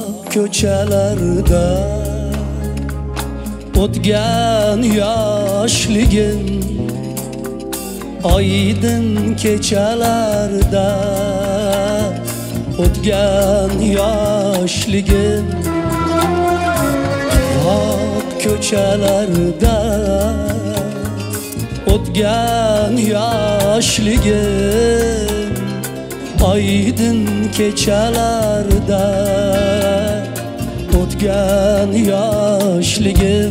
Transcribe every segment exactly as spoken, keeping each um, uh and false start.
ko'chalarda o'tgan yoshligim, oydin kechalarda o'tgan yoshligim, yot ko'chalarda o'tgan yoshligim, oydin kechalarda o'tgan yoshligim,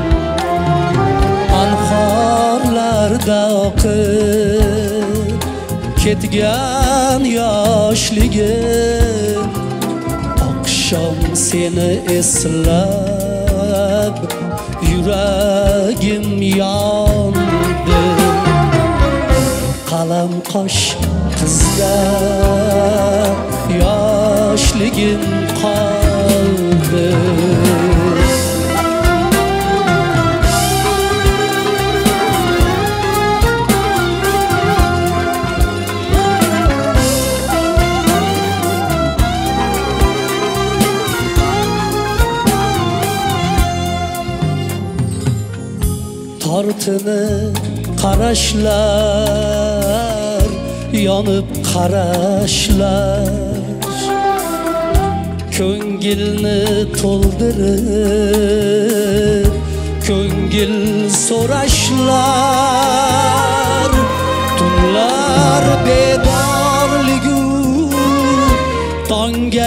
anhorlarda oqib ketgan yoshligim, oqshom seni eslab yuragim yondi. Qalam qosh qizda yoshligim qoldi. Tortinib qarashlar, yonib qarashlar, ko'ngilni to'ldirib ko'ngil so'rashlar, tunlar bedorligu tongga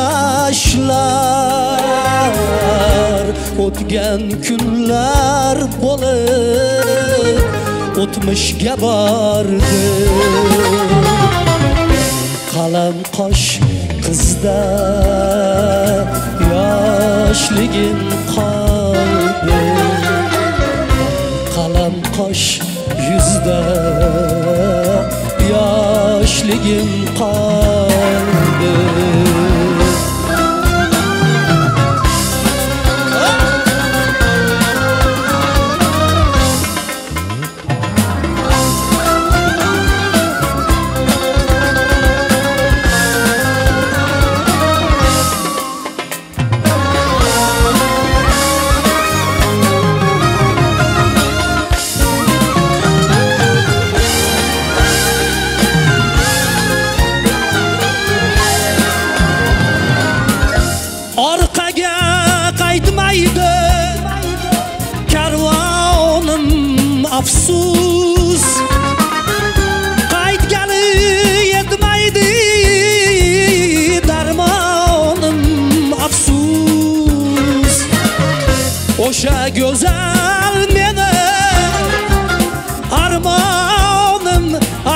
yarashlar, o'tgan kunlar bo'lib o'tmishga bordi. Qalam qosh qizda yoshligim qoldi. Qalam qosh yuzda yoshligim qoldi. Orqaga qaytmaydi karvonim afsus, qaytgani yetmaydi darmonim afsus. O'sha go'zal meni armonim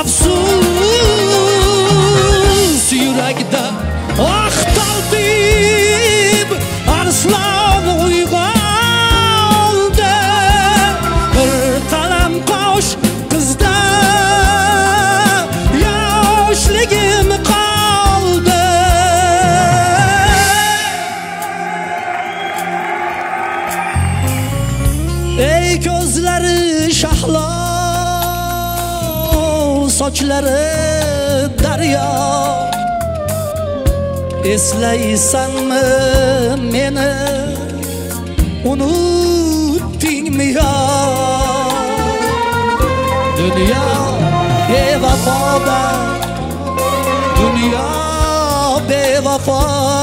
afsus, yurakda ah tortib arslon uyg'ondi. Bir qalam qosh qizda yoshligim qoldi. Ey ko'zlari shahlo, sochlari daryo, eslaysanmi meni, unutdingmi yo? Dunyo bevafo, dunyo bevafo,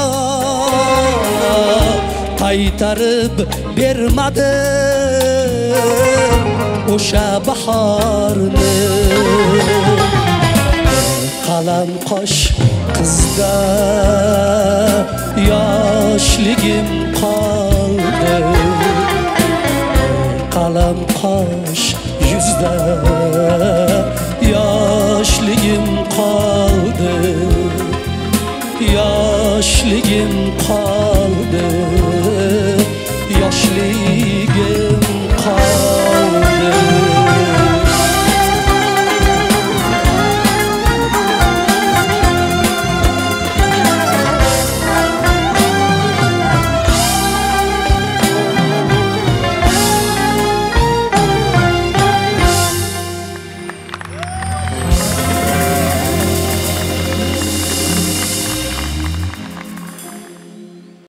qaytarib bermadi o'sha bahorni. Qalam qosh qizda yoshligim qoldi. Qalam qosh yuzda yoshligim qoldi.